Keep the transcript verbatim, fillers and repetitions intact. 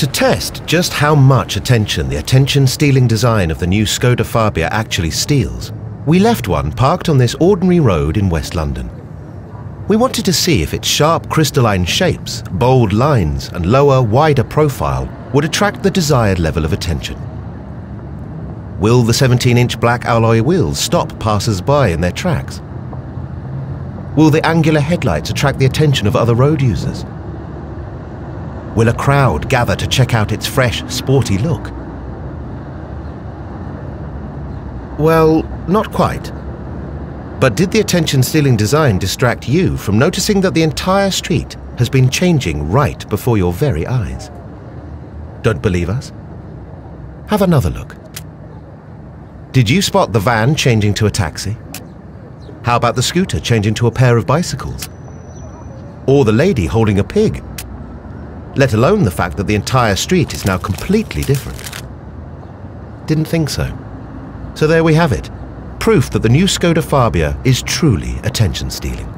To test just how much attention the attention-stealing design of the new Skoda Fabia actually steals, we left one parked on this ordinary road in West London. We wanted to see if its sharp crystalline shapes, bold lines and lower, wider profile would attract the desired level of attention. Will the seventeen inch black alloy wheels stop passers-by in their tracks? Will the angular headlights attract the attention of other road users? Will a crowd gather to check out its fresh, sporty look? Well, not quite. But did the attention-stealing design distract you from noticing that the entire street has been changing right before your very eyes? Don't believe us? Have another look. Did you spot the van changing to a taxi? How about the scooter changing to a pair of bicycles? Or the lady holding a pig? Let alone the fact that the entire street is now completely different. Didn't think so. So there we have it. Proof that the new Skoda Fabia is truly attention-stealing.